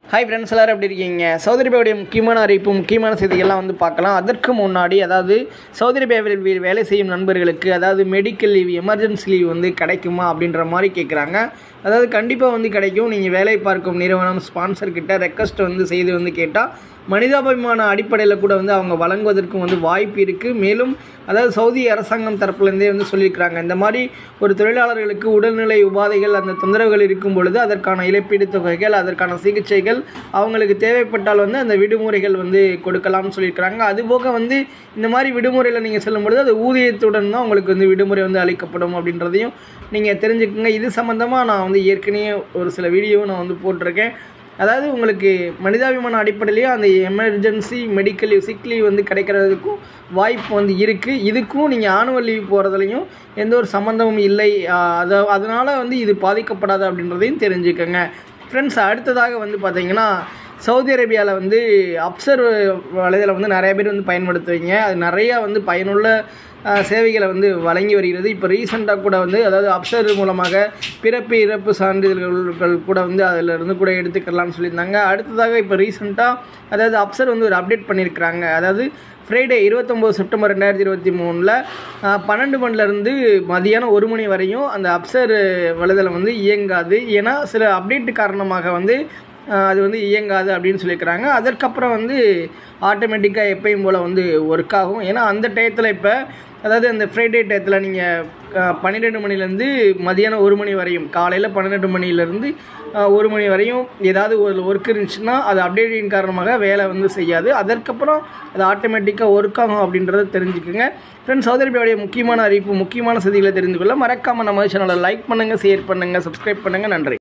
Hi friends, எல்லோரும் எப்படி இருக்கீங்க? சவுதி அரேபியாவுடைய முக்கியமான அறிவிப்பு, முக்கியமான செய்திகள்லாம் வந்து பார்க்கலாம். அதற்கு முன்னாடி சவுதி அரேபியாவில் வேலை செய்யும் நண்பர்களுக்கு மெடிக்கல் லீவ், எமர்ஜென்சி லீவ் வந்து கிடைக்குமா அப்படின்ற மாதிரி கேட்குறாங்க. கண்டிப்பாக கிடைக்கும். நீங்கள் வேலை பார்க்கும் நிறுவனம் ஸ்பான்சர்கிட்ட ரெக்வஸ்ட் செய்து கேட்டால் மனிதாபிமான அடிப்படையில் கூட அவங்க வழங்குவதற்கும் வாய்ப்பு இருக்குது. மேலும் சவுதி அரசாங்கம் தரப்புலேருந்தே சொல்லியிருக்கிறாங்க, இந்த மாதிரி ஒரு தொழிலாளர்களுக்கு உடல்நிலை உபாதைகள், அந்த தொந்தரவுகள் இருக்கும் பொழுது அதற்கான இழப்பீடு தொகைகள், அதற்கான சிகிச்சைகள் அவங்களுக்கு தேவைப்பட்டால் அந்த விடுமுறைகள் கொடுக்கலாம்னு சொல்லியிருக்கிறாங்க. அதுபோக இந்த மாதிரி விடுமுறையில் நீங்கள் செல்லும்பொழுது அது ஊதியத்துடன் தான் உங்களுக்கு விடுமுறை அளிக்கப்படும் அப்படின்றதையும் நீங்கள் தெரிஞ்சுக்கோங்க. இது சம்மந்தமாக நான் ஏற்கனவே ஒரு சில வீடியோ நான் போட்டிருக்கேன். உங்களுக்கு மனிதாபிமான அடிப்படையிலேயே அந்த emergency medical leave, sick leave கிடைக்கிறதுக்கும் வாய்ப்பு இருக்குது. இதுக்கும் நீங்கள் ஆனுவல் லீவ் போகிறதுலையும் எந்த ஒரு சம்மந்தமும் இல்லை. அதனால் இது பாதிக்கப்படாது அப்படின்றதையும் தெரிஞ்சுக்கோங்க. ஃப்ரெண்ட்ஸ், அடுத்ததாக பார்த்தீங்கன்னா சவுதி அரேபியாவில் அப்சர் வலைதளம் நிறைய பேர் பயன்படுத்துவீங்க. அது நிறையா பயனுள்ள சேவைகளை வழங்கி வருகிறது. இப்போ ரீசெண்டாக கூட அப்சர் மூலமாக பிறப்பு இறப்பு சான்றிதழ்கள் கூட அதிலிருந்து கூட எடுத்துக்கலாம்னு சொல்லியிருந்தாங்க. அடுத்ததாக இப்போ ரீசெண்டாக அப்சர் ஒரு அப்டேட் பண்ணியிருக்கிறாங்க. ஃப்ரைடே 29 செப்டம்பர் 2023 12 மணிலேருந்து மதியானம் 1 மணி வரையும் அந்த அப்சர் வலைதளம் இயங்காது. ஏன்னா சில அப்டேட்டு காரணமாக அது இயங்காது அப்படின்னு சொல்லியிருக்கிறாங்க. அதற்கப்புறம் ஆட்டோமேட்டிக்காக எப்பயும் போல் ஒர்க் ஆகும். ஏன்னா அந்த டயத்தில் இப்போ அந்த ஃப்ரைடே டயத்தில் நீங்கள் 12 மணிலேருந்து மதியானம் 1 மணி வரையும், காலையில் 12 மணிலேருந்து 1 மணி வரையும் ஏதாவது ஒரு ஒர்க் இருந்துச்சுன்னா அது அப்டேட்டின் காரணமாக வேலை செய்யாது. அதற்கப்புறம் அது ஆட்டோமேட்டிக்காக ஒர்க் ஆகும் அப்படின்றத தெரிஞ்சுக்குங்க. ஃப்ரெண்ட்ஸ், சவுதி அரேபியாவுடைய முக்கியமான அறிவிப்பு, முக்கியமான செய்திகளை தெரிந்து கொள்ள மறக்காமல் நம்ம சேனலை லைக் பண்ணுங்கள், ஷேர் பண்ணுங்கள், சப்ஸ்கிரைப் பண்ணுங்கள். நன்றி.